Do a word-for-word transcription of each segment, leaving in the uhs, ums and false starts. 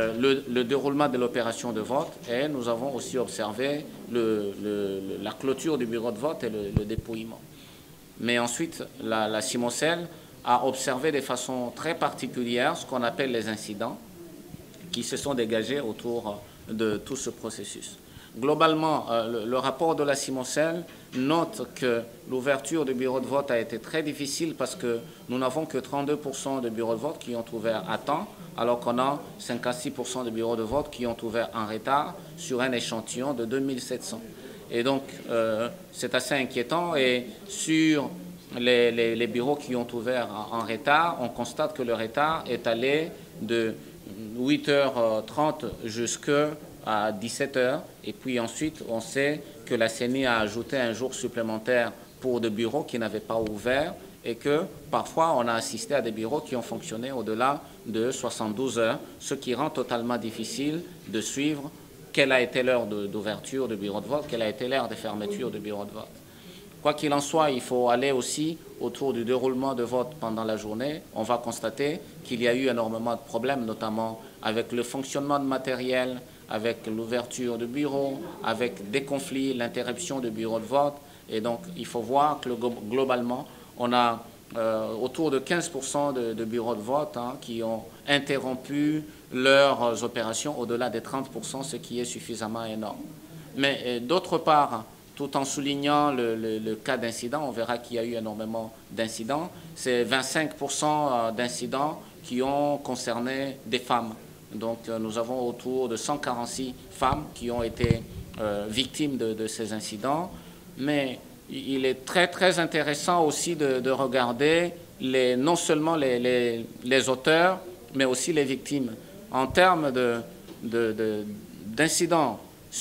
euh, le, le déroulement de l'opération de vote et nous avons aussi observé le, le, la clôture du bureau de vote et le, le dépouillement. Mais ensuite, la, la Cimocel a observé de façon très particulière ce qu'on appelle les incidents qui se sont dégagés autour de tout ce processus. Globalement, euh, le, le rapport de la Cimocel note que l'ouverture du bureau de vote a été très difficile parce que nous n'avons que trente-deux pour cent de bureaux de vote qui ont ouvert à temps, alors qu'on a cinquante-six pour cent de bureaux de vote qui ont ouvert en retard sur un échantillon de deux mille sept cents. Et donc, euh, c'est assez inquiétant. Et sur les, les, les bureaux qui ont ouvert en, en retard, on constate que le retard est allé de huit heures trente jusqu'à dix-sept heures. Et puis ensuite, on sait que la C E N I a ajouté un jour supplémentaire pour des bureaux qui n'avaient pas ouvert et que parfois on a assisté à des bureaux qui ont fonctionné au-delà de soixante-douze heures, ce qui rend totalement difficile de suivre quelle a été l'heure d'ouverture du bureau de vote, quelle a été l'heure de fermeture du bureau de vote. Quoi qu'il en soit, il faut aller aussi autour du déroulement de vote pendant la journée. On va constater qu'il y a eu énormément de problèmes, notamment avec le fonctionnement de matériel, avec l'ouverture de bureaux, avec des conflits, l'interruption du bureau de vote. Et donc, il faut voir que globalement, on a euh, autour de quinze pour cent de, de bureaux de vote hein, qui ont interrompu leurs opérations au-delà des trente pour cent, ce qui est suffisamment énorme. Mais d'autre part, tout en soulignant le, le, le cas d'incident, on verra qu'il y a eu énormément d'incidents. C'est vingt-cinq pour cent d'incidents qui ont concerné des femmes. Donc nous avons autour de cent quarante-six femmes qui ont été euh, victimes de, de ces incidents. Mais il est très très intéressant aussi de, de regarder les, non seulement les, les, les auteurs, mais aussi les victimes. En termes de, de, de, d'incidents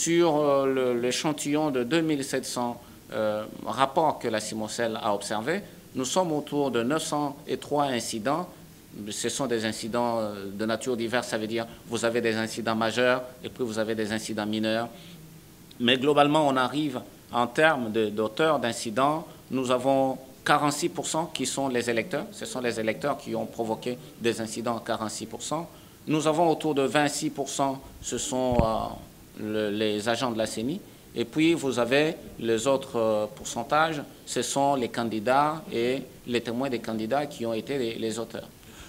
sur l'échantillon de deux mille sept cents euh, rapports que la Cimocel a observés, nous sommes autour de neuf cent trois incidents. Ce sont des incidents de nature diverse, ça veut dire vous avez des incidents majeurs et puis vous avez des incidents mineurs. Mais globalement, on arrive en termes d'auteurs d'incidents, nous avons quarante-six pour cent qui sont les électeurs. Ce sont les électeurs qui ont provoqué des incidents à quarante-six pour cent. Nous avons autour de vingt-six pour cent, ce sont euh, le, les agents de la C E N I. Et puis, vous avez les autres euh, pourcentages, ce sont les candidats et les témoins des candidats qui ont été les, les auteurs.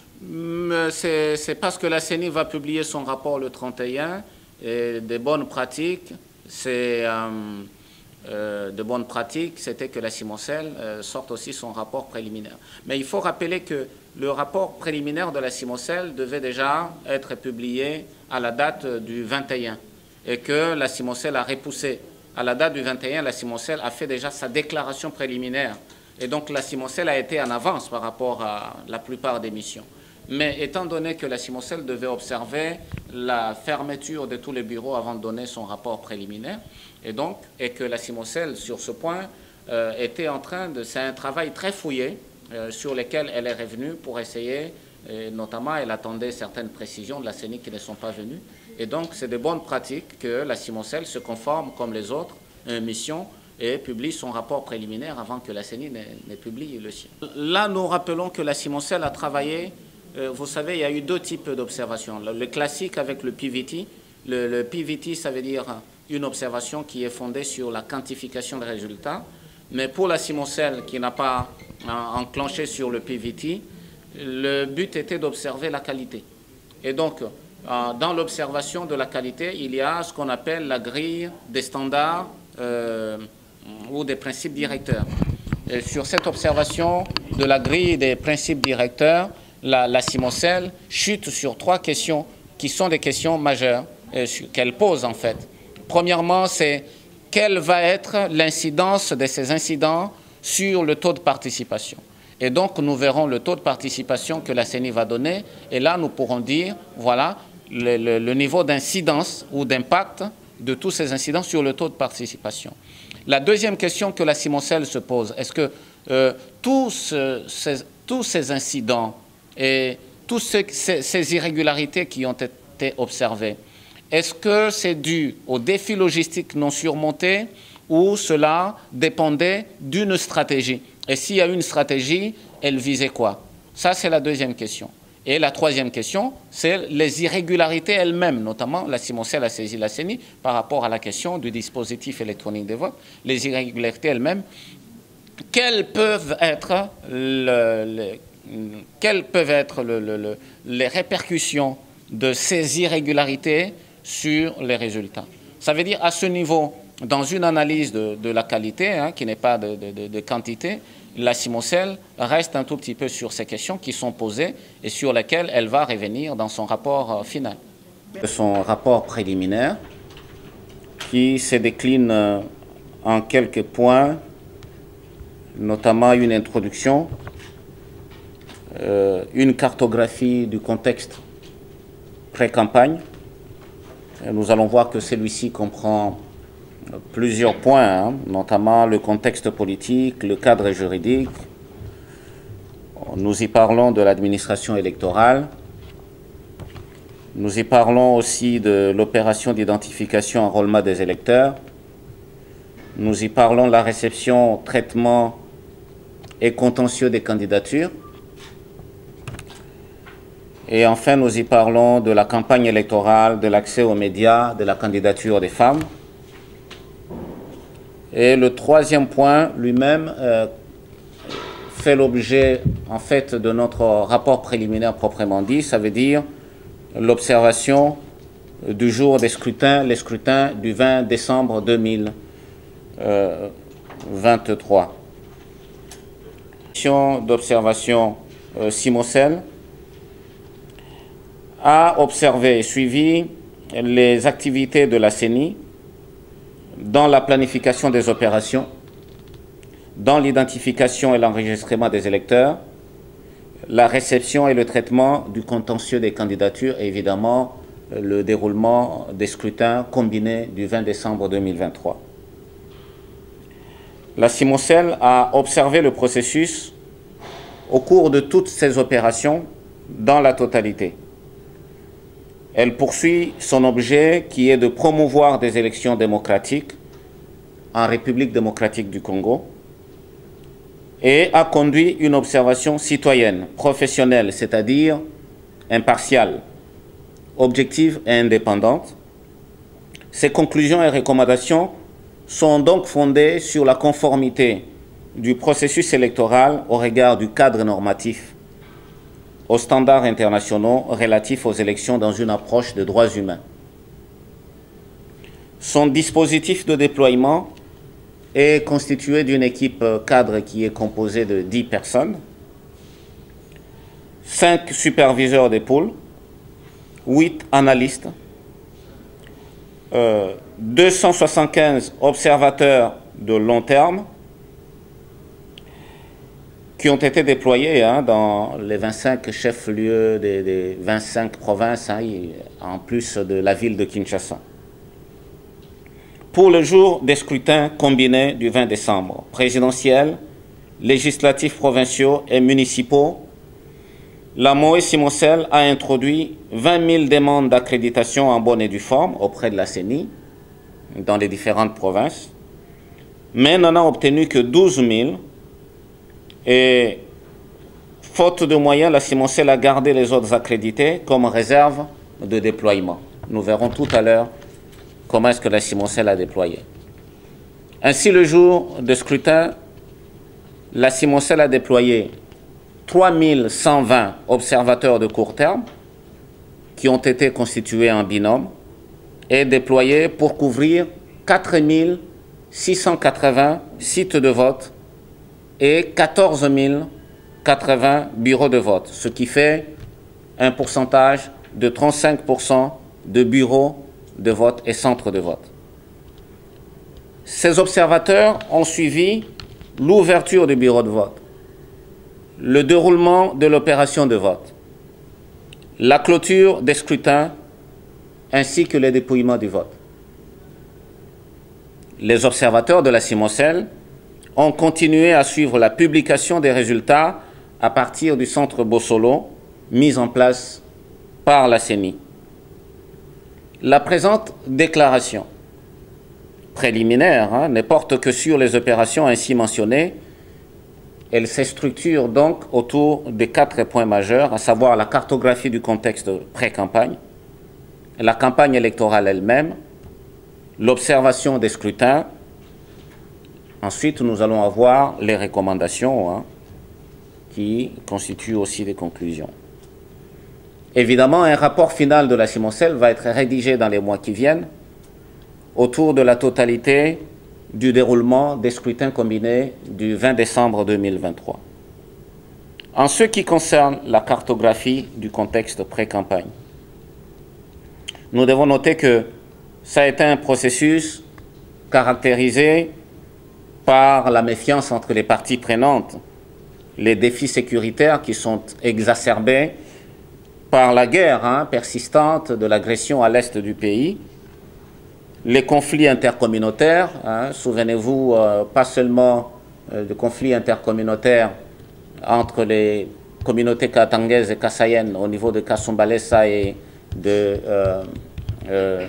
C'est parce que la C E N I va publier son rapport le trente et un, et des bonnes pratiques, c'est... Euh, Euh, de bonnes pratiques, c'était que la Cimocel euh, sorte aussi son rapport préliminaire. Mais il faut rappeler que le rapport préliminaire de la Cimocel devait déjà être publié à la date du vingt et un et que la Cimocel a repoussé. À la date du vingt et un, la Cimocel a fait déjà sa déclaration préliminaire. Et donc la Cimocel a été en avance par rapport à la plupart des missions. Mais étant donné que la Cimocel devait observer la fermeture de tous les bureaux avant de donner son rapport préliminaire, et donc, et que la Cimocel, sur ce point, euh, était en train de... C'est un travail très fouillé euh, sur lequel elle est revenue pour essayer, et notamment, elle attendait certaines précisions de la C E N I qui ne sont pas venues. Et donc, c'est de bonnes pratiques que la Cimocel se conforme, comme les autres euh, missions, et publie son rapport préliminaire avant que la C E N I n'ait publié le sien. Là, nous rappelons que la Cimocel a travaillé... Vous savez, il y a eu deux types d'observations. Le classique avec le P V T. Le, le P V T, ça veut dire une observation qui est fondée sur la quantification des résultats. Mais pour la Cimocel, qui n'a pas enclenché sur le P V T, le but était d'observer la qualité. Et donc, dans l'observation de la qualité, il y a ce qu'on appelle la grille des standards euh, ou des principes directeurs. Et sur cette observation de la grille des principes directeurs, La, la Cimocel chute sur trois questions qui sont des questions majeures euh, qu'elle pose en fait. Premièrement, c'est quelle va être l'incidence de ces incidents sur le taux de participation. Et donc, nous verrons le taux de participation que la C E N I va donner. Et là, nous pourrons dire, voilà, le, le, le niveau d'incidence ou d'impact de tous ces incidents sur le taux de participation. La deuxième question que la Cimocel se pose, est-ce que euh, tous, euh, ces, tous ces incidents et toutes ces, ces irrégularités qui ont été observées, est-ce que c'est dû aux défis logistiques non surmontés ou cela dépendait d'une stratégie? Et s'il y a une stratégie, elle visait quoi? Ça, c'est la deuxième question. Et la troisième question, c'est les irrégularités elles-mêmes, notamment la Simoncel a saisi la C E N I par rapport à la question du dispositif électronique de vote, les irrégularités elles-mêmes, quelles peuvent être, le, le, quelles peuvent être le, le, le, les répercussions de ces irrégularités sur les résultats. Ça veut dire à ce niveau, dans une analyse de, de la qualité, hein, qui n'est pas de, de, de quantité, la Simoncel reste un tout petit peu sur ces questions qui sont posées et sur lesquelles elle va revenir dans son rapport final. Son rapport préliminaire qui se décline en quelques points, notamment une introduction, euh, une cartographie du contexte pré-campagne. Nous allons voir que celui-ci comprend plusieurs points, hein, notamment le contexte politique, le cadre juridique. Nous y parlons de l'administration électorale. Nous y parlons aussi de l'opération d'identification et enrôlement des électeurs. Nous y parlons de la réception, traitement et contentieux des candidatures. Et enfin, nous y parlons de la campagne électorale, de l'accès aux médias, de la candidature des femmes. Et le troisième point lui-même euh, fait l'objet en fait de notre rapport préliminaire proprement dit, ça veut dire l'observation du jour des scrutins, les scrutins du vingt décembre deux mille vingt-trois. Mission d'observation euh, Simoncel a observé et suivi les activités de la C E N I dans la planification des opérations, dans l'identification et l'enregistrement des électeurs, la réception et le traitement du contentieux des candidatures et évidemment le déroulement des scrutins combinés du vingt décembre deux mille vingt-trois. La Simoncel a observé le processus au cours de toutes ces opérations dans la totalité. Elle poursuit son objet qui est de promouvoir des élections démocratiques en République démocratique du Congo et a conduit une observation citoyenne, professionnelle, c'est-à-dire impartiale, objective et indépendante. Ces conclusions et recommandations sont donc fondées sur la conformité du processus électoral au regard du cadre normatif aux standards internationaux relatifs aux élections dans une approche de droits humains. Son dispositif de déploiement est constitué d'une équipe cadre qui est composée de dix personnes, cinq superviseurs des pôles, huit analystes, euh, deux cent soixante-quinze observateurs de long terme, qui ont été déployés hein, dans les vingt-cinq chefs-lieux des, des vingt-cinq provinces, hein, en plus de la ville de Kinshasa. Pour le jour des scrutins combinés du vingt décembre, présidentiels, législatifs provinciaux et municipaux, la M O E Simoncel a introduit vingt mille demandes d'accréditation en bonne et due forme auprès de la C E N I dans les différentes provinces, mais n'en a obtenu que douze mille. Et faute de moyens, la Simoncel a gardé les autres accrédités comme réserve de déploiement. Nous verrons tout à l'heure comment est-ce que la Simoncel a déployé. Ainsi, le jour de scrutin, la Simoncel a déployé trois mille cent vingt observateurs de court terme qui ont été constitués en binôme et déployés pour couvrir quatre mille six cent quatre-vingts sites de vote et quatorze mille quatre-vingts bureaux de vote, ce qui fait un pourcentage de trente-cinq pour cent de bureaux de vote et centres de vote. Ces observateurs ont suivi l'ouverture du bureau de vote, le déroulement de l'opération de vote, la clôture des scrutins ainsi que le dépouillement du vote. Les observateurs de la Simoncel ont continué à suivre la publication des résultats à partir du centre Bossolo, mis en place par la C E N I. La présente déclaration préliminaire hein, ne porte que sur les opérations ainsi mentionnées elle se structure donc autour des quatre points majeurs, à savoir la cartographie du contexte pré-campagne, la campagne électorale elle-même, l'observation des scrutins. Ensuite, nous allons avoir les recommandations hein, qui constituent aussi des conclusions. Évidemment, un rapport final de la CIMOCEL va être rédigé dans les mois qui viennent autour de la totalité du déroulement des scrutins combinés du vingt décembre deux mille vingt-trois. En ce qui concerne la cartographie du contexte pré-campagne, nous devons noter que ça a été un processus caractérisé par la méfiance entre les parties prenantes, les défis sécuritaires qui sont exacerbés par la guerre hein, persistante de l'agression à l'est du pays, les conflits intercommunautaires, hein, souvenez-vous, euh, pas seulement euh, de conflits intercommunautaires entre les communautés katangaises et kassayennes au niveau de Kasumbalesa et de... Euh, euh,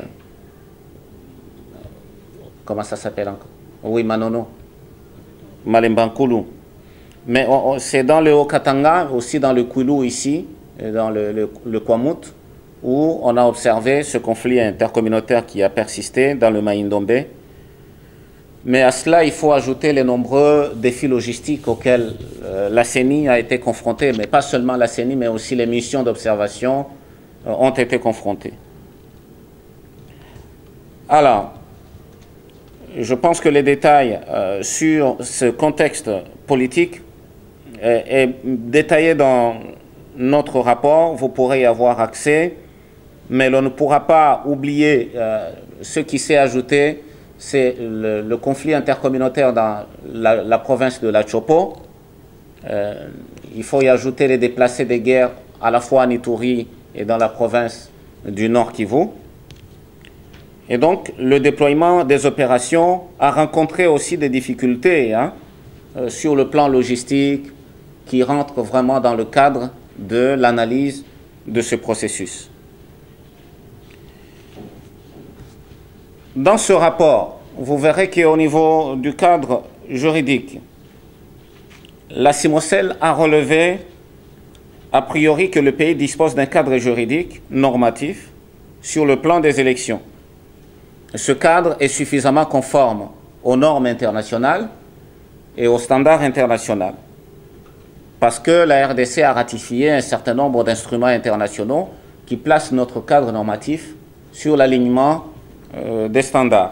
comment ça s'appelle encore? Oui, Manono, Malembankulu. Mais c'est dans le Haut-Katanga, aussi dans le Kulu ici, dans le, le, le Kwamut, où on a observé ce conflit intercommunautaire qui a persisté dans le Maïndombe. Mais à cela, il faut ajouter les nombreux défis logistiques auxquels euh, la C E N I a été confrontée, mais pas seulement la C E N I, mais aussi les missions d'observation euh, ont été confrontées. Alors, je pense que les détails euh, sur ce contexte politique est, est détaillé dans notre rapport, vous pourrez y avoir accès, mais l'on ne pourra pas oublier euh, ce qui s'est ajouté, c'est le, le conflit intercommunautaire dans la, la province de la Chopo. Euh, il faut y ajouter les déplacés de guerre à la fois en Ituri et dans la province du Nord Kivu. Et donc, le déploiement des opérations a rencontré aussi des difficultés hein, euh, sur le plan logistique qui rentrent vraiment dans le cadre de l'analyse de ce processus. Dans ce rapport, vous verrez qu'au niveau du cadre juridique, la CIMOCEL a relevé a priori que le pays dispose d'un cadre juridique normatif sur le plan des élections. Ce cadre est suffisamment conforme aux normes internationales et aux standards internationaux, parce que la R D C a ratifié un certain nombre d'instruments internationaux qui placent notre cadre normatif sur l'alignement euh, des standards.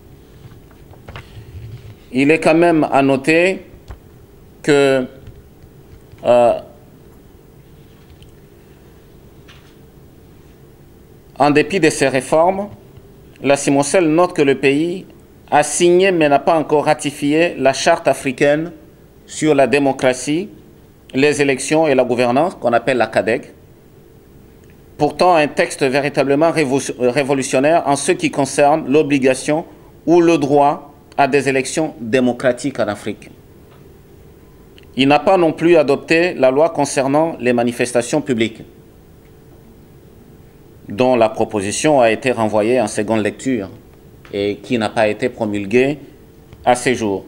Il est quand même à noter que euh, en dépit de ces réformes, la CIMOCEL note que le pays a signé mais n'a pas encore ratifié la Charte africaine sur la démocratie, les élections et la gouvernance, qu'on appelle la C A D E C. Pourtant, un texte véritablement révolutionnaire en ce qui concerne l'obligation ou le droit à des élections démocratiques en Afrique. Il n'a pas non plus adopté la loi concernant les manifestations publiques, dont la proposition a été renvoyée en seconde lecture et qui n'a pas été promulguée à ces jours.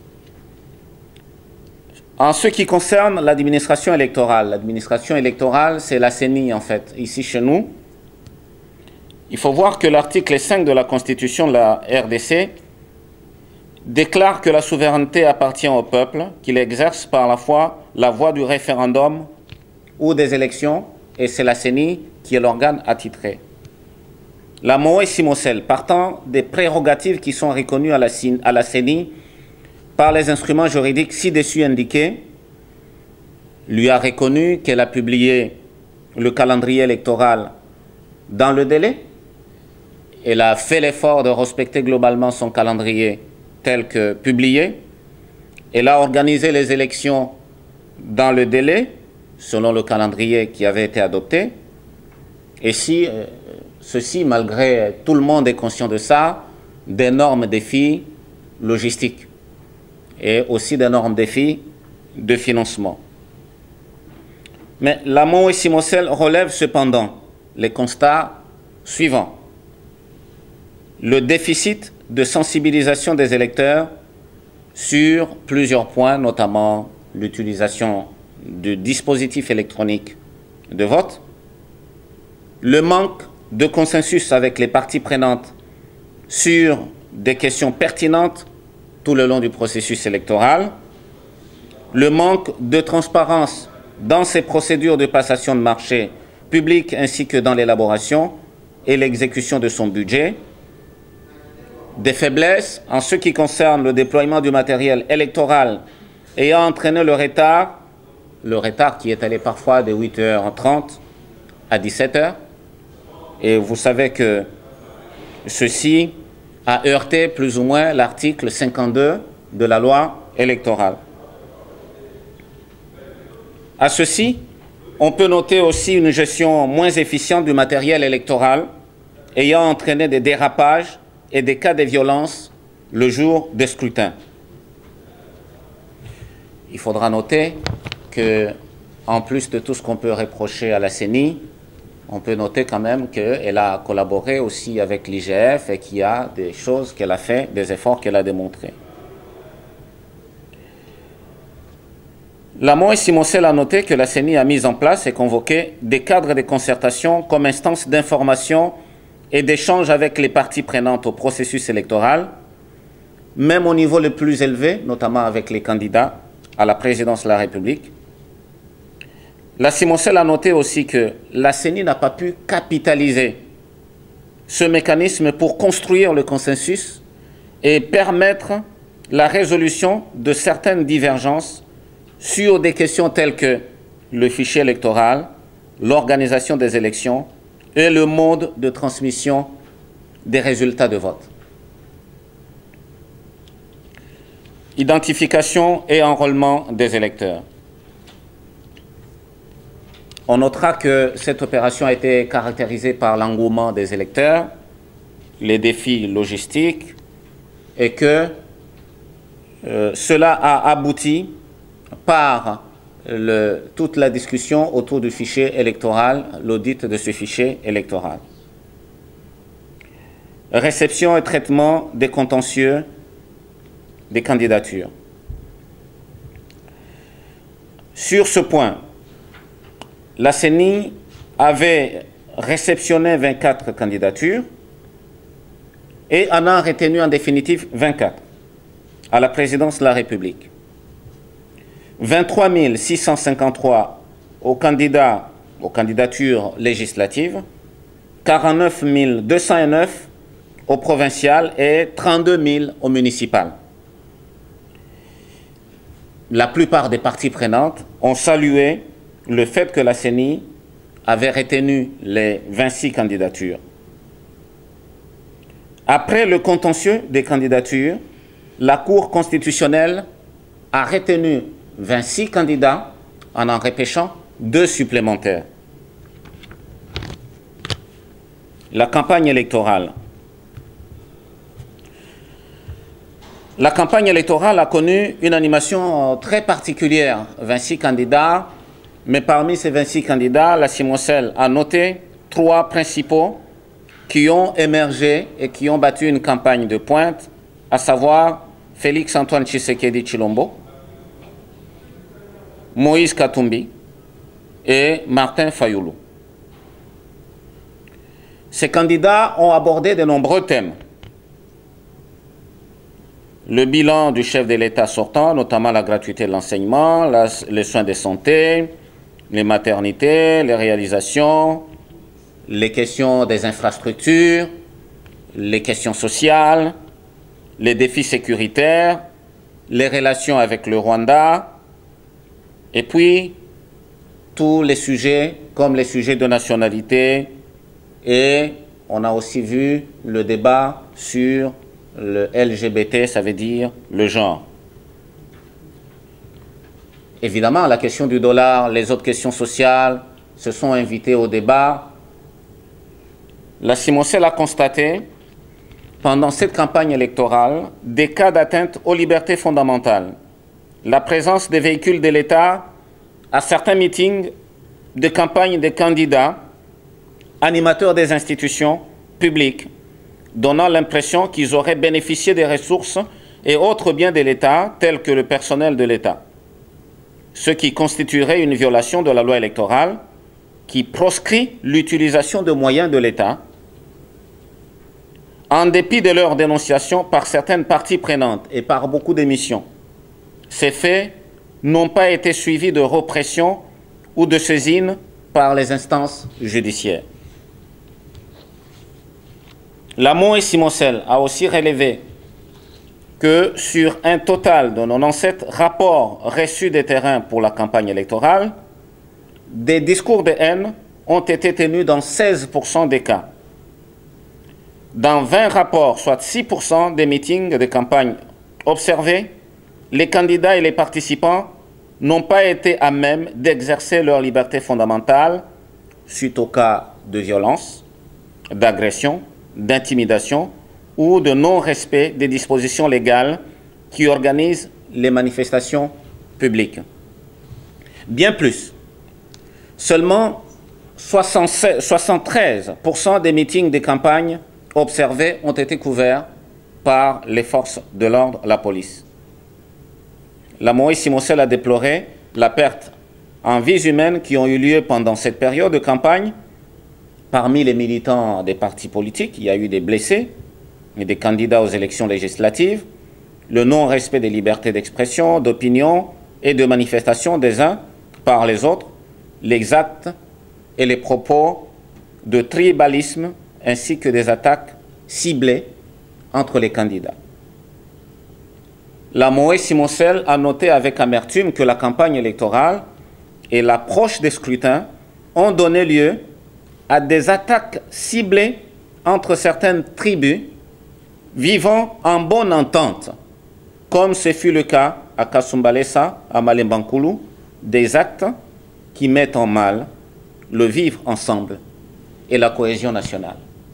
En ce qui concerne l'administration électorale, l'administration électorale, c'est la C E N I en fait, ici chez nous. Il faut voir que l'article cinq de la Constitution de la R D C déclare que la souveraineté appartient au peuple, qu'il exerce par la foi la voie du référendum ou des élections, et c'est la C E N I qui est l'organe attitré. La M O E CIMOCEL, partant des prérogatives qui sont reconnues à la, à la C E N I par les instruments juridiques ci-dessus indiqués, lui a reconnu qu'elle a publié le calendrier électoral dans le délai. Elle a fait l'effort de respecter globalement son calendrier tel que publié. Elle a organisé les élections dans le délai, selon le calendrier qui avait été adopté. Et si, euh, ceci, malgré tout le monde est conscient de ça, d'énormes défis logistiques et aussi d'énormes défis de financement. Mais la M O E CIMOCEL relève cependant les constats suivants. Le déficit de sensibilisation des électeurs sur plusieurs points, notamment l'utilisation du dispositif électronique de vote, le manque de consensus avec les parties prenantes sur des questions pertinentes tout le long du processus électoral, le manque de transparence dans ces procédures de passation de marché public ainsi que dans l'élaboration et l'exécution de son budget, des faiblesses en ce qui concerne le déploiement du matériel électoral ayant entraîné le retard, le retard qui est allé parfois de huit heures trente à dix-sept heures, et vous savez que ceci a heurté plus ou moins l'article cinquante-deux de la loi électorale. À ceci, on peut noter aussi une gestion moins efficiente du matériel électoral ayant entraîné des dérapages et des cas de violence le jour des scrutins. Il faudra noter que, en plus de tout ce qu'on peut reprocher à la C E N I, on peut noter quand même qu'elle a collaboré aussi avec l'I G F et qu'il y a des choses qu'elle a fait, des efforts qu'elle a démontrés. La M O E Simoncel a noté que la C E N I a mis en place et convoqué des cadres de concertation comme instance d'information et d'échange avec les parties prenantes au processus électoral, même au niveau le plus élevé, notamment avec les candidats à la présidence de la République. La Simoncel a noté aussi que la C E N I n'a pas pu capitaliser ce mécanisme pour construire le consensus et permettre la résolution de certaines divergences sur des questions telles que le fichier électoral, l'organisation des élections et le mode de transmission des résultats de vote. Identification et enrôlement des électeurs. On notera que cette opération a été caractérisée par l'engouement des électeurs, les défis logistiques, et que euh, cela a abouti par le, toute la discussion autour du fichier électoral, l'audit de ce fichier électoral. Réception et traitement des contentieux des candidatures. Sur ce point, la C E N I avait réceptionné vingt-quatre candidatures et en a retenu en définitive vingt-quatre à la présidence de la République. vingt-trois mille six cent cinquante-trois aux candidats, aux candidatures législatives, quarante-neuf mille deux cent neuf aux provinciales et trente-deux mille aux municipales. La plupart des parties prenantes ont salué le fait que la C E N I avait retenu les vingt-six candidatures. Après le contentieux des candidatures, la Cour constitutionnelle a retenu vingt-six candidats en en repêchant deux supplémentaires. La campagne électorale. La campagne électorale a connu une animation très particulière. vingt-six candidats, mais parmi ces vingt-six candidats, la Simoncel a noté trois principaux qui ont émergé et qui ont battu une campagne de pointe, à savoir Félix Antoine Tshisekedi Tshilombo, Moïse Katumbi et Martin Fayoulou. Ces candidats ont abordé de nombreux thèmes. Le bilan du chef de l'État sortant, notamment la gratuité de l'enseignement, les soins de santé, les maternités, les réalisations, les questions des infrastructures, les questions sociales, les défis sécuritaires, les relations avec le Rwanda, et puis tous les sujets comme les sujets de nationalité, et on a aussi vu le débat sur le L G B T, ça veut dire le genre. Évidemment, la question du dollar, les autres questions sociales se sont invitées au débat. La Simoncel a constaté, pendant cette campagne électorale, des cas d'atteinte aux libertés fondamentales. La présence des véhicules de l'État à certains meetings de campagne des candidats, animateurs des institutions publiques, donnant l'impression qu'ils auraient bénéficié des ressources et autres biens de l'État, tels que le personnel de l'État. ce qui constituerait une violation de la loi électorale qui proscrit l'utilisation de moyens de l'État, en dépit de leur dénonciation par certaines parties prenantes et par beaucoup d'émissions. Ces faits n'ont pas été suivis de répression ou de saisine par les instances judiciaires. La M O E Simosel a aussi relevé que sur un total de quatre-vingt-dix-sept rapports reçus des terrains pour la campagne électorale, des discours de haine ont été tenus dans seize pour cent des cas. Dans vingt rapports, soit six pour cent des meetings de campagne observés, les candidats et les participants n'ont pas été à même d'exercer leur liberté fondamentale suite au cas de violence, d'agression, d'intimidation ou de non-respect des dispositions légales qui organisent les manifestations publiques. Bien plus, seulement soixante-treize pour cent des meetings de campagne observés ont été couverts par les forces de l'ordre, la police. La M O E Simosel a déploré la perte en vies humaines qui ont eu lieu pendant cette période de campagne. Parmi les militants des partis politiques, il y a eu des blessés et des candidats aux élections législatives, le non-respect des libertés d'expression, d'opinion et de manifestation des uns par les autres, les actes et les propos de tribalisme ainsi que des attaques ciblées entre les candidats. La M O E Simosel a noté avec amertume que la campagne électorale et l'approche des scrutins ont donné lieu à des attaques ciblées entre certaines tribus vivant en bonne entente, comme ce fut le cas à Kasumbalesa, à Malembankulu, des actes qui mettent en mal le vivre ensemble et la cohésion nationale.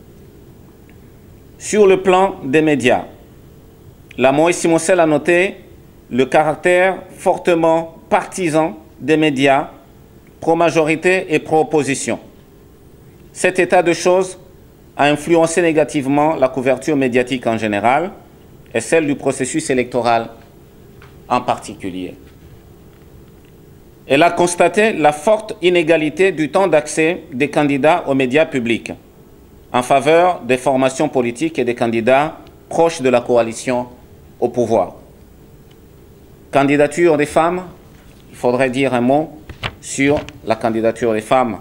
Sur le plan des médias, la M O E Simosel a noté le caractère fortement partisan des médias pro-majorité et pro-opposition. Cet état de choses a influencé négativement la couverture médiatique en général et celle du processus électoral en particulier. Elle a constaté la forte inégalité du temps d'accès des candidats aux médias publics en faveur des formations politiques et des candidats proches de la coalition au pouvoir. Candidature des femmes, il faudrait dire un mot sur la candidature des femmes.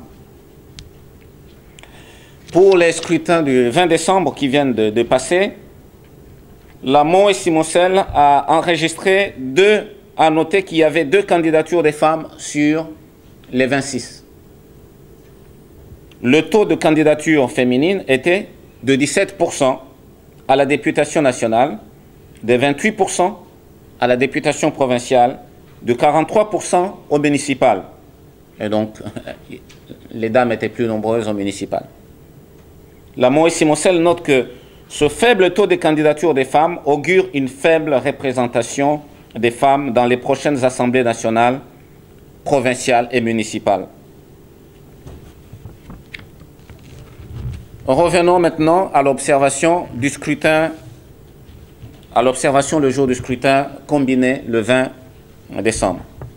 Pour les scrutins du vingt décembre qui viennent de, de passer, la M O E Simosel a enregistré deux, a noté qu'il y avait deux candidatures des femmes sur les vingt-six. Le taux de candidature féminine était de dix-sept pour cent à la députation nationale, de vingt-huit pour cent à la députation provinciale, de quarante-trois pour cent au municipal. Et donc, les dames étaient plus nombreuses au municipal. La M O E Simosel note que ce faible taux de candidature des femmes augure une faible représentation des femmes dans les prochaines assemblées nationales, provinciales et municipales. Revenons maintenant à l'observation du scrutin, à l'observation le jour du scrutin combiné le vingt décembre.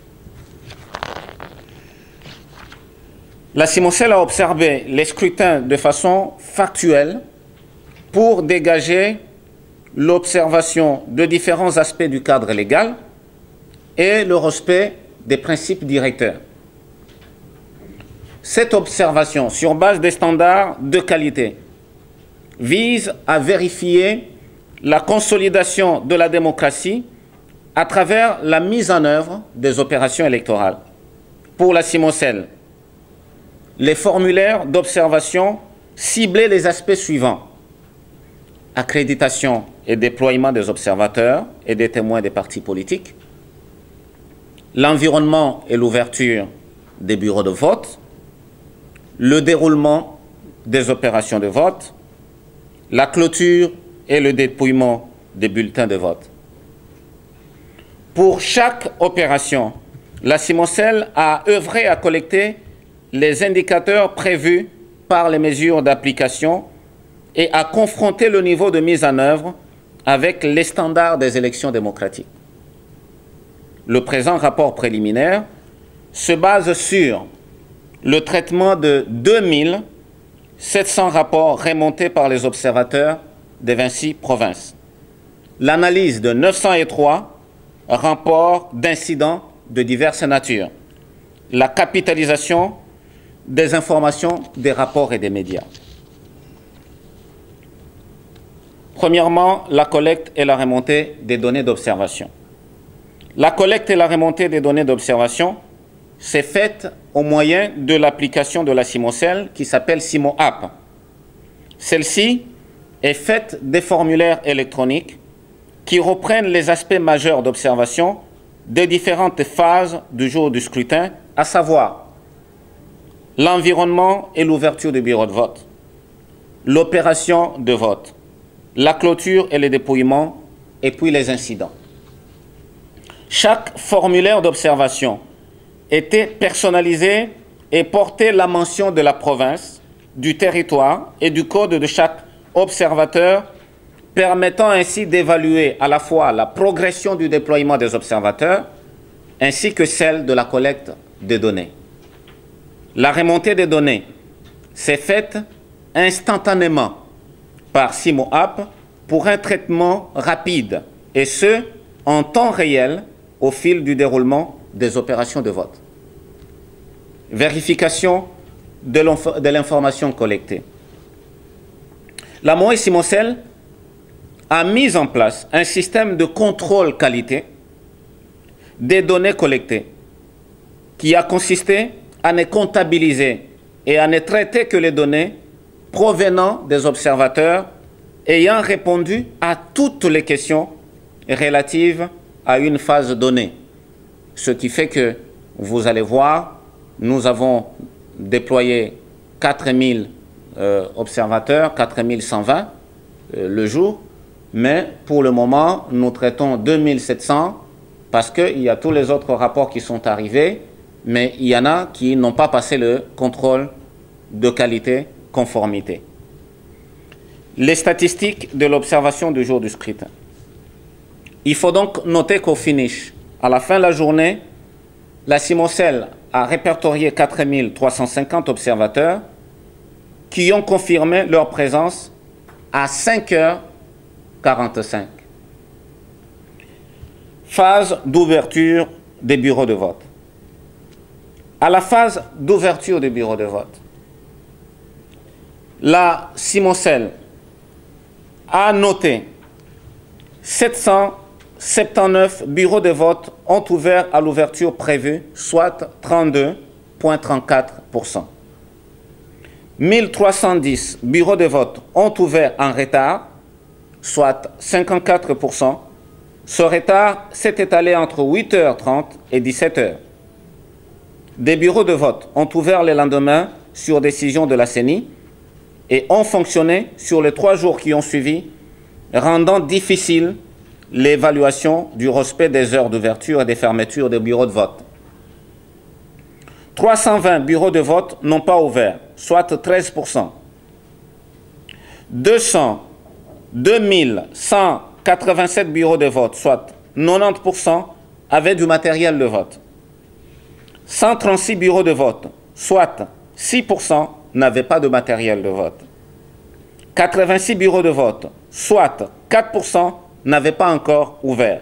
La Simosel a observé les scrutins de façon factuelle pour dégager l'observation de différents aspects du cadre légal et le respect des principes directeurs. Cette observation, sur base des standards de qualité, vise à vérifier la consolidation de la démocratie à travers la mise en œuvre des opérations électorales. Pour la Simosel, les formulaires d'observation ciblaient les aspects suivants: accréditation et déploiement des observateurs et des témoins des partis politiques, l'environnement et l'ouverture des bureaux de vote, le déroulement des opérations de vote, la clôture et le dépouillement des bulletins de vote. Pour chaque opération, la Simosel a œuvré à collecter les indicateurs prévus par les mesures d'application et à confronter le niveau de mise en œuvre avec les standards des élections démocratiques. Le présent rapport préliminaire se base sur le traitement de deux mille sept cents rapports remontés par les observateurs des vingt-six provinces, l'analyse de neuf cent trois rapports d'incidents de diverses natures, la capitalisation des informations, des rapports et des médias. Premièrement, la collecte et la remontée des données d'observation. La collecte et la remontée des données d'observation s'est faite au moyen de l'application de la CIMOCEL qui s'appelle CIMO-App. Celle-ci est faite des formulaires électroniques qui reprennent les aspects majeurs d'observation des différentes phases du jour du scrutin, à savoir l'environnement et l'ouverture du bureau de vote, l'opération de vote, la clôture et le dépouillement, et puis les incidents. Chaque formulaire d'observation était personnalisé et portait la mention de la province, du territoire et du code de chaque observateur, permettant ainsi d'évaluer à la fois la progression du déploiement des observateurs ainsi que celle de la collecte des données. La remontée des données s'est faite instantanément par CIMO-App pour un traitement rapide, et ce, en temps réel, au fil du déroulement des opérations de vote. Vérification de l'information collectée. La M O E CIMOCEL a mis en place un système de contrôle qualité des données collectées qui a consisté à ne comptabiliser et à ne traiter que les données provenant des observateurs ayant répondu à toutes les questions relatives à une phase donnée. Ce qui fait que, vous allez voir, nous avons déployé quatre mille euh, observateurs, quatre mille cent vingt euh, le jour, mais pour le moment, nous traitons deux mille sept cents parce qu'il y a tous les autres rapports qui sont arrivés, mais il y en a qui n'ont pas passé le contrôle de qualité, conformité. Les statistiques de l'observation du jour du scrutin. Il faut donc noter qu'au finish, à la fin de la journée, la CIMOCEL a répertorié quatre mille trois cent cinquante observateurs qui ont confirmé leur présence à cinq heures quarante-cinq. Phase d'ouverture des bureaux de vote. À la phase d'ouverture des bureaux de vote, la CIMOCEL a noté sept cent soixante-dix-neuf bureaux de vote ont ouvert à l'ouverture prévue, soit trente-deux virgule trente-quatre pour cent. mille trois cent dix bureaux de vote ont ouvert en retard, soit cinquante-quatre pour cent. Ce retard s'est étalé entre huit heures trente et dix-sept heures. Des bureaux de vote ont ouvert le lendemain sur décision de la C E N I et ont fonctionné sur les trois jours qui ont suivi, rendant difficile l'évaluation du respect des heures d'ouverture et des fermetures des bureaux de vote. trois cent vingt bureaux de vote n'ont pas ouvert, soit treize pour cent. deux cents, deux mille cent quatre-vingt-sept bureaux de vote, soit quatre-vingt-dix pour cent, avaient du matériel de vote. cent trente-six bureaux de vote, soit six pour cent, n'avaient pas de matériel de vote. quatre-vingt-six bureaux de vote, soit quatre pour cent, n'avaient pas encore ouvert.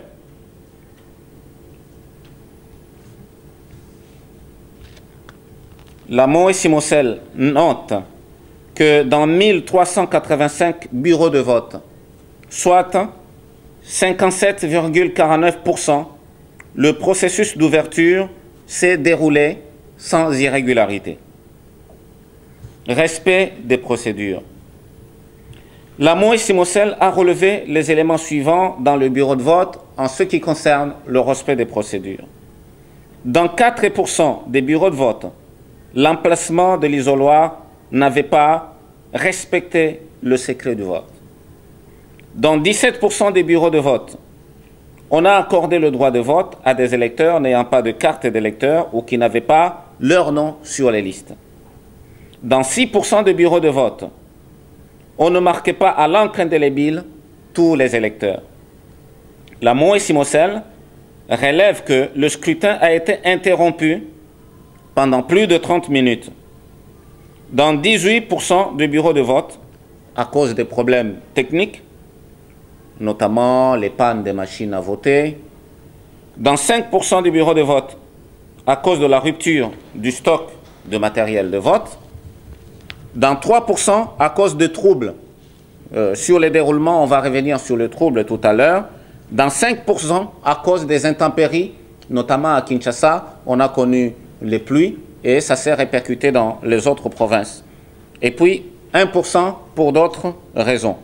La M O E CIMOCEL note que dans mille trois cent quatre-vingt-cinq bureaux de vote, soit cinquante-sept virgule quarante-neuf pour cent, le processus d'ouverture s'est déroulé sans irrégularité. Respect des procédures. La M O E CIMOCEL a relevé les éléments suivants dans le bureau de vote en ce qui concerne le respect des procédures. Dans quatre pour cent des bureaux de vote, l'emplacement de l'isoloir n'avait pas respecté le secret du vote. Dans dix-sept pour cent des bureaux de vote, on a accordé le droit de vote à des électeurs n'ayant pas de carte d'électeur ou qui n'avaient pas leur nom sur les listes. Dans six pour cent des bureaux de vote, on ne marquait pas à l'encre indélébile tous les électeurs. La M O E CIMOCEL relève que le scrutin a été interrompu pendant plus de trente minutes dans dix-huit pour cent des bureaux de vote à cause des problèmes techniques, notamment les pannes des machines à voter, dans cinq pour cent des bureaux de vote à cause de la rupture du stock de matériel de vote, dans trois pour cent à cause de troubles. Euh, sur les déroulements, on va revenir sur le trouble tout à l'heure, dans cinq pour cent à cause des intempéries, notamment à Kinshasa, on a connu les pluies et ça s'est répercuté dans les autres provinces. Et puis un pour cent pour d'autres raisons.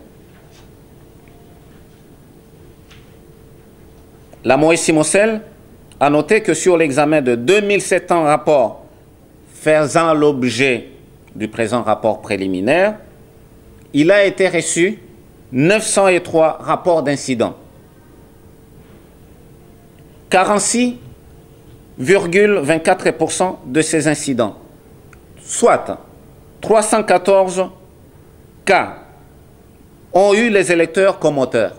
La Moët-Simosel a noté que sur l'examen de deux mille sept cents rapports faisant l'objet du présent rapport préliminaire, il a été reçu neuf cent trois rapports d'incidents. quarante-six virgule vingt-quatre pour cent de ces incidents, soit trois cent quatorze cas, ont eu les électeurs comme auteurs.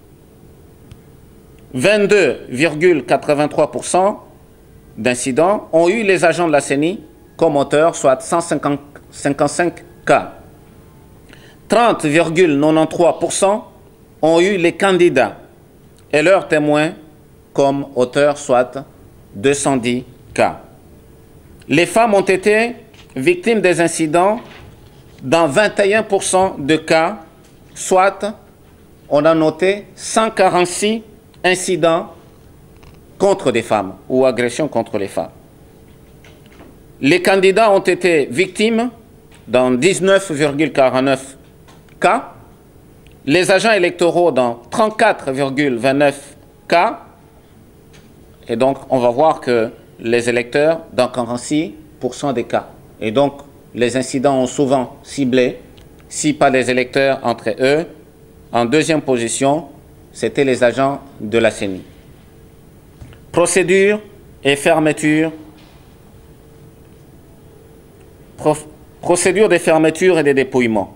vingt-deux virgule quatre-vingt-trois pour cent d'incidents ont eu les agents de la C E N I comme auteurs, soit cent cinquante-cinq cas. trente virgule quatre-vingt-treize pour cent ont eu les candidats et leurs témoins comme auteurs, soit deux cent dix cas. Les femmes ont été victimes des incidents dans vingt et un pour cent de cas, soit on a noté cent quarante-six incidents contre des femmes ou agressions contre les femmes. Les candidats ont été victimes dans dix-neuf virgule quarante-neuf cas, les agents électoraux dans trente-quatre virgule vingt-neuf cas, et donc on va voir que les électeurs dans quarante-six pour cent des cas. Et donc les incidents ont souvent ciblé, si pas les électeurs entre eux. En deuxième position, c'était les agents de la C E N I. Procédure et fermeture. Prof, procédure des fermetures et des dépouillements.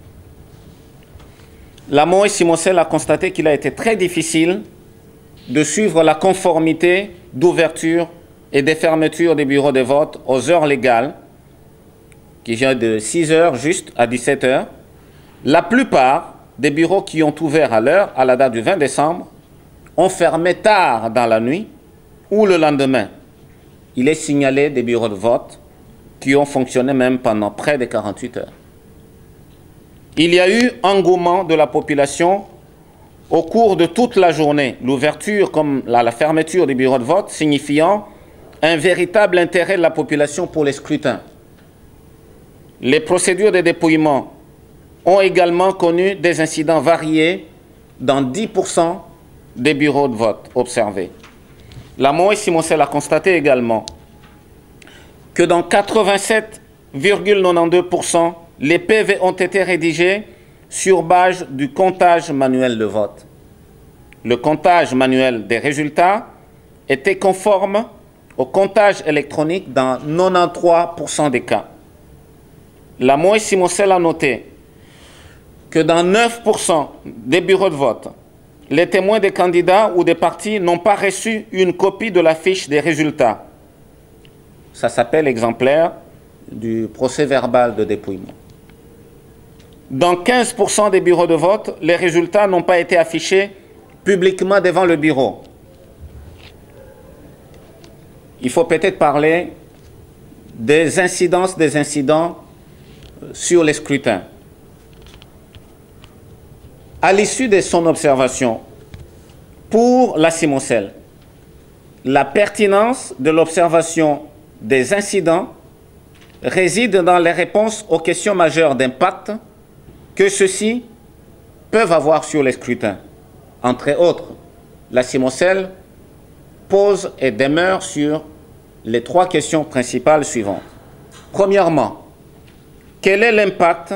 La Moët-Simosel a constaté qu'il a été très difficile de suivre la conformité d'ouverture et des fermetures des bureaux de vote aux heures légales, qui vient de six heures juste à dix-sept heures. La plupart des bureaux qui ont ouvert à l'heure, à la date du vingt décembre, ont fermé tard dans la nuit ou le lendemain. Il est signalé des bureaux de vote qui ont fonctionné même pendant près de quarante-huit heures. Il y a eu engouement de la population au cours de toute la journée, l'ouverture comme la, la fermeture des bureaux de vote signifiant un véritable intérêt de la population pour les scrutins. Les procédures de dépouillement ont également connu des incidents variés dans dix pour cent des bureaux de vote observés. La Moët-Simosel a constaté également que dans quatre-vingt-sept virgule quatre-vingt-douze pour cent les P V ont été rédigés sur base du comptage manuel de vote. Le comptage manuel des résultats était conforme au comptage électronique dans quatre-vingt-treize pour cent des cas. La Moët-Simosel a noté que dans neuf pour cent des bureaux de vote, les témoins des candidats ou des partis n'ont pas reçu une copie de la fiche des résultats. Ça s'appelle exemplaire du procès-verbal de dépouillement. Dans quinze pour cent des bureaux de vote, les résultats n'ont pas été affichés publiquement devant le bureau. Il faut peut-être parler des incidences des incidents sur les scrutins. À l'issue de son observation, pour la Simosel, la pertinence de l'observation des incidents réside dans les réponses aux questions majeures d'impact que ceux-ci peuvent avoir sur les scrutins. Entre autres, la Simosel pose et demeure sur les trois questions principales suivantes. Premièrement, quel est l'impact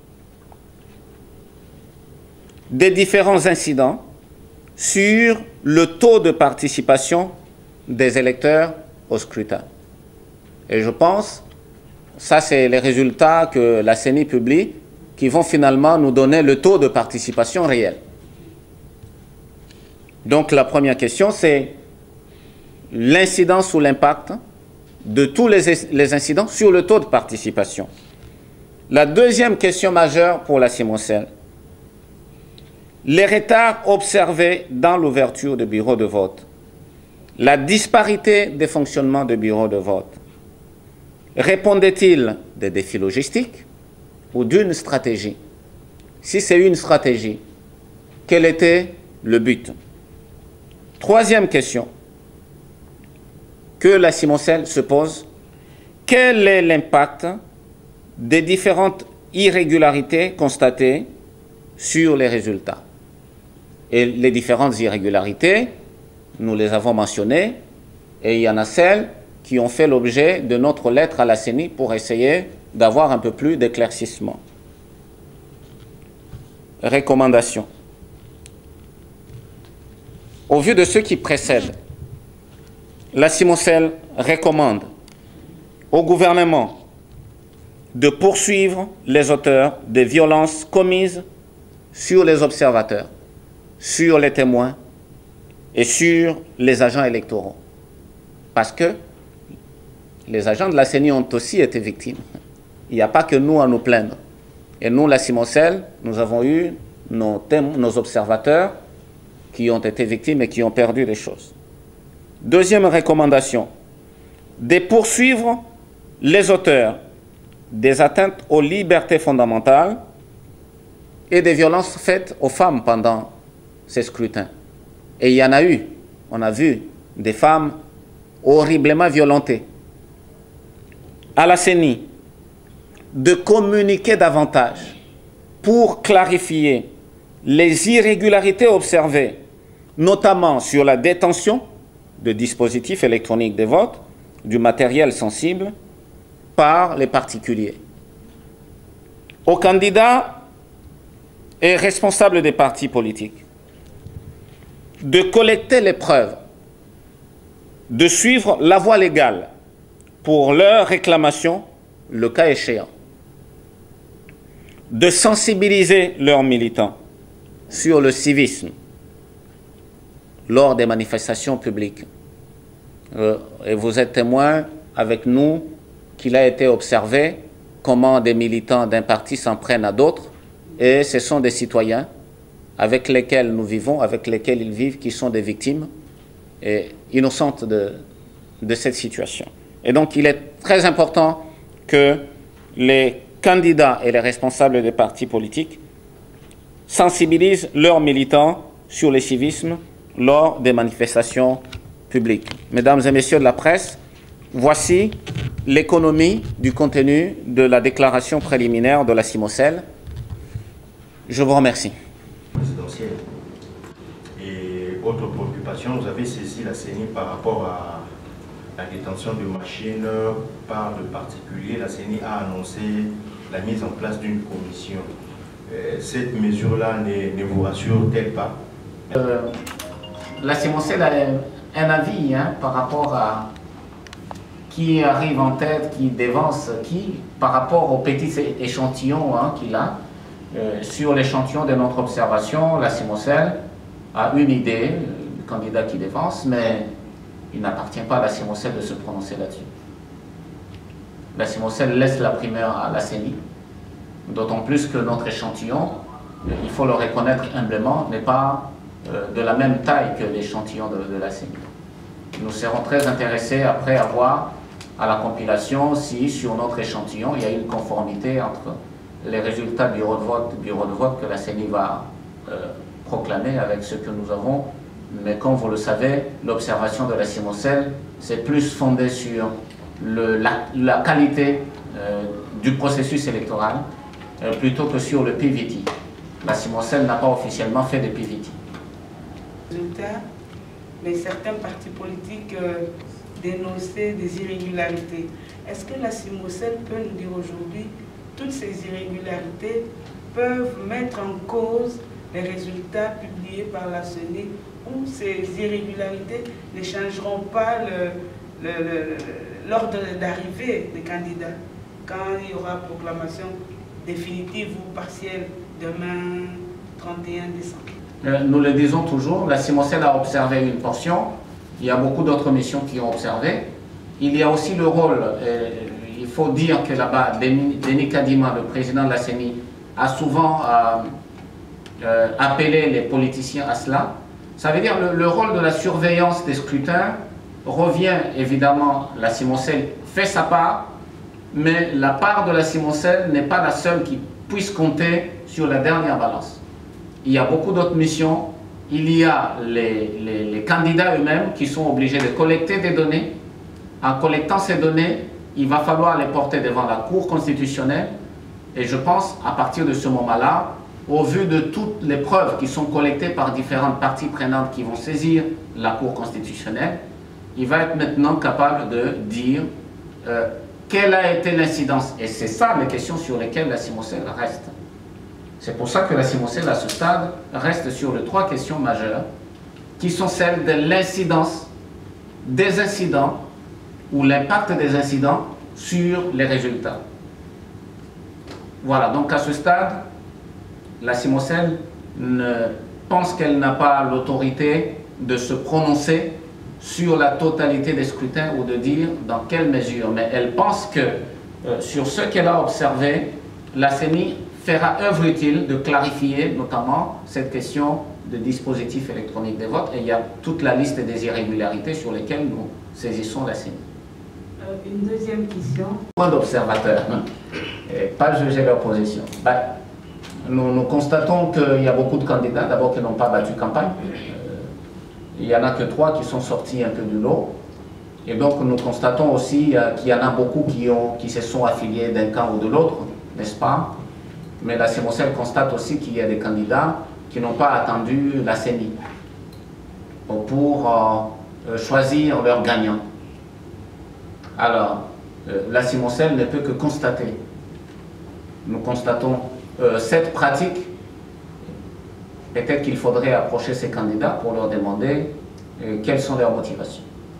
des différents incidents sur le taux de participation des électeurs au scrutin? Et je pense, ça c'est les résultats que la C E N I publie, qui vont finalement nous donner le taux de participation réel. Donc la première question, c'est l'incidence ou l'impact de tous les, les incidents sur le taux de participation. La deuxième question majeure pour la Simosel, les retards observés dans l'ouverture de bureaux de vote, la disparité des fonctionnements de bureaux de vote, répondait-il des défis logistiques ou d'une stratégie? Si c'est une stratégie, quel était le but? Troisième question que la Simosel se pose, quel est l'impact des différentes irrégularités constatées sur les résultats? Et les différentes irrégularités, nous les avons mentionnées, et il y en a celles qui ont fait l'objet de notre lettre à la C E N I pour essayer d'avoir un peu plus d'éclaircissement. Recommandations. Au vu de ce qui précède, la Simosel recommande au gouvernement de poursuivre les auteurs des violences commises sur les observateurs, sur les témoins et sur les agents électoraux. Parce que les agents de la C E N I ont aussi été victimes. Il n'y a pas que nous à nous plaindre. Et nous, la Simosel, nous avons eu nos, nos observateurs qui ont été victimes et qui ont perdu des choses. Deuxième recommandation, de poursuivre les auteurs des atteintes aux libertés fondamentales et des violences faites aux femmes pendant ces scrutins. Et il y en a eu. On a vu des femmes horriblement violentées. À la C E N I, de communiquer davantage pour clarifier les irrégularités observées, notamment sur la détention de dispositifs électroniques de vote, du matériel sensible, par les particuliers. Aux candidats et responsables des partis politiques, de collecter les preuves, de suivre la voie légale pour leur réclamation, le cas échéant, de sensibiliser leurs militants sur le civisme lors des manifestations publiques. Euh, et vous êtes témoin avec nous qu'il a été observé comment des militants d'un parti s'en prennent à d'autres, et ce sont des citoyens avec lesquels nous vivons, avec lesquels ils vivent, qui sont des victimes et innocentes de, de cette situation. Et donc il est très important que les candidats et les responsables des partis politiques sensibilisent leurs militants sur le civisme lors des manifestations publiques. Mesdames et messieurs de la presse, voici l'économie du contenu de la déclaration préliminaire de la Simosel. Je vous remercie. Présidentielle. Et autre préoccupation, vous avez saisi la C E N I par rapport à la détention de machines par de particuliers. La C E N I a annoncé la mise en place d'une commission. Euh, cette mesure-là ne, ne vous rassure-t-elle pas? euh, La Simosel a un avis hein, par rapport à qui arrive en tête, qui dévance qui, par rapport au petit échantillon hein, qu'il a. Euh, sur l'échantillon de notre observation, la Simosel a une idée du candidat qui dévance, mais il n'appartient pas à la Simosel de se prononcer là-dessus. La Simosel laisse la primeur à la C E N I, d'autant plus que notre échantillon, il faut le reconnaître humblement, n'est pas euh, de la même taille que l'échantillon de, de la C E N I. Nous serons très intéressés après à voir à la compilation si sur notre échantillon il y a une conformité entre les résultats du bureau de vote, bureau de vote que la C E N I va euh, proclamer avec ce que nous avons. Mais comme vous le savez, l'observation de la Simosel, c'est plus fondé sur le, la, la qualité euh, du processus électoral euh, plutôt que sur le P V T. La Simosel n'a pas officiellement fait de P V T. Résultat, mais certains partis politiques euh, dénonçaient des irrégularités. Est-ce que la Simosel peut nous dire aujourd'hui toutes ces irrégularités peuvent mettre en cause les résultats publiés par la C E N I, ou ces irrégularités ne changeront pas l'ordre d'arrivée des candidats quand il y aura proclamation définitive ou partielle demain trente et un décembre? Nous le disons toujours, la Simosel a observé une portion, il y a beaucoup d'autres missions qui ont observé, il y a aussi le rôle, euh, il faut dire que là-bas, Denis Kadima, le président de la C E N I, a souvent euh, euh, appelé les politiciens à cela. Ça veut dire le, le rôle de la surveillance des scrutins revient évidemment, la Cimocel fait sa part, mais la part de la Cimocel n'est pas la seule qui puisse compter sur la dernière balance. Il y a beaucoup d'autres missions. Il y a les, les, les candidats eux-mêmes qui sont obligés de collecter des données. En collectant ces données, il va falloir les porter devant la Cour constitutionnelle. Et je pense, à partir de ce moment-là, au vu de toutes les preuves qui sont collectées par différentes parties prenantes qui vont saisir la Cour constitutionnelle, il va être maintenant capable de dire euh, quelle a été l'incidence. Et c'est ça les questions sur lesquelles la Cimocel reste. C'est pour ça que la Cimocel, à ce stade, reste sur les trois questions majeures, qui sont celles de l'incidence des incidents ou l'impact des incidents sur les résultats. Voilà, donc à ce stade, la Cimocel ne pense qu'elle n'a pas l'autorité de se prononcer sur la totalité des scrutins ou de dire dans quelle mesure. Mais elle pense que euh, sur ce qu'elle a observé, la C E N I fera œuvre utile de clarifier notamment cette question de dispositif électronique des votes. Et il y a toute la liste des irrégularités sur lesquelles nous saisissons la C E N I. Euh, une deuxième question. Point d'observateur, et pas juger leur position. Ben, nous, nous constatons qu'il y a beaucoup de candidats, d'abord qui n'ont pas battu campagne. Il n'y en a que trois qui sont sortis un peu du lot. Et donc nous constatons aussi qu'il y en a beaucoup qui, ont, qui se sont affiliés d'un camp ou de l'autre, n'est-ce pas? Mais la Cimocel constate aussi qu'il y a des candidats qui n'ont pas attendu la C E N I pour euh, choisir leur gagnant. Alors, euh, la Cimocel ne peut que constater. Nous constatons euh, cette pratique. Peut-être qu'il faudrait approcher ces candidats pour leur demander euh, quelles sont leurs motivations.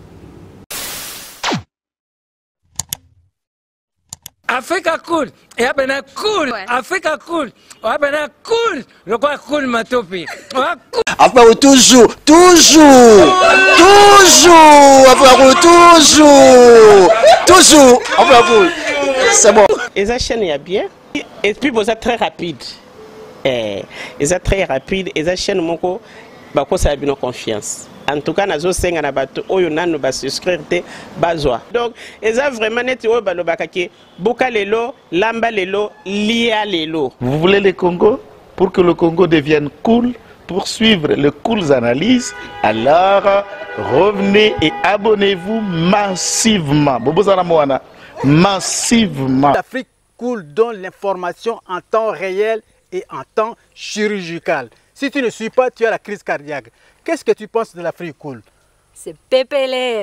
Africa cool, et abena cool, Africa cool, abena cool, le quoi cool matopi. Après toujours, toujours, toujours, après toujours, toujours, après c'est bon. Et ça chaîne est bien, et puis vous êtes très rapide. Et ça très rapide, et ça chaîne moko, bah quoi ça a bien confiance. En tout cas, nazo senga na bato oyo nanu ba souscrire te bazwa. Donc, eza vraiment neti oyo balobaka ke boka lelo, lamba lelo, lia lelo. Vous voulez le Congo? Pour que le Congo devienne cool, pour suivre les cool analyses, alors revenez et abonnez-vous massivement. Bobozana Moana, massivement. L'Afrique cool donne l'information en temps réel et en temps chirurgical. Si tu ne suis pas, tu as la crise cardiaque. Qu'est-ce que tu penses de l'Afrique cool? C'est pépélé.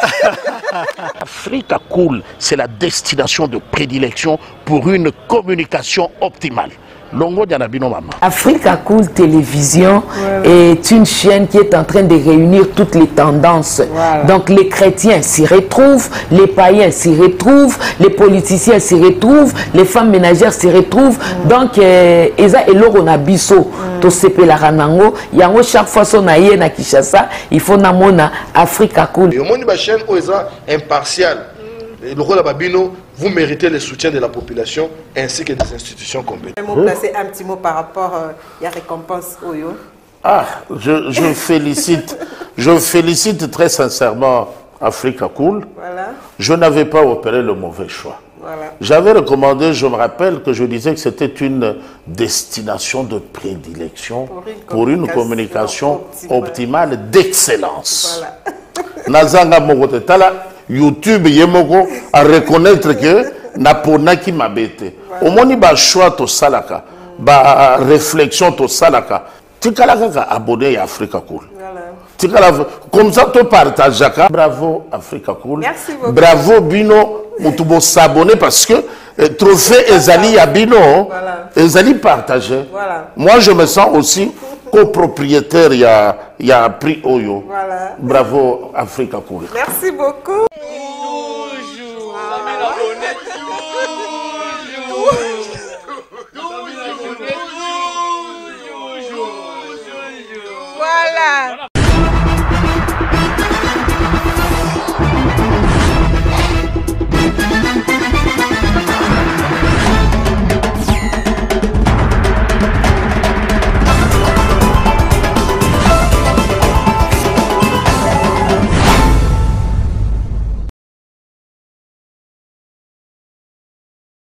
Africa Cool, c'est la destination de prédilection pour une communication optimale. Longo Dianabino Mama. Africa Cool Télévision ouais, ouais. est une chaîne qui est en train de réunir toutes les tendances. Voilà. Donc les chrétiens s'y retrouvent, les païens s'y retrouvent, les politiciens s'y retrouvent, les femmes ménagères s'y retrouvent. Mm. Donc, Eza et Lorona Bisso, to sepe la ranango, yango chaque fois son aïe na Kinshasa, il faut namona Africa Cool. Et au monde de la chaîne, Oeza impartial. Le rôle de Babino, vous méritez le soutien de la population ainsi que des institutions compétentes. Je vais placer un petit mot par rapport à la récompense Oyo. Ah, je, je félicite, je félicite très sincèrement Africa Cool. Voilà. Je n'avais pas opéré le mauvais choix. Voilà. J'avais recommandé, je me rappelle que je disais que c'était une destination de prédilection pour une pour communication, une communication optimale, optimale d'excellence. Voilà. Nazanga Mogotala. YouTube yemoko à reconnaître que napona qui m'a bêté. Au moins ba choix to salaka, ba réflexion to salaka. Tu kalaka abonné à Africa Cool. Tu kalaka comme ça to partage. Bravo Africa Cool. Merci beaucoup. Bravo Bino, mutubo s'abonner parce que eh, trophée Ezali à Bino, voilà. Ezali partagé. Voilà. Moi je me sens aussi copropriétaire, il y a, il y a un prix Oyo. Voilà. Bravo Africa Cool. Merci beaucoup.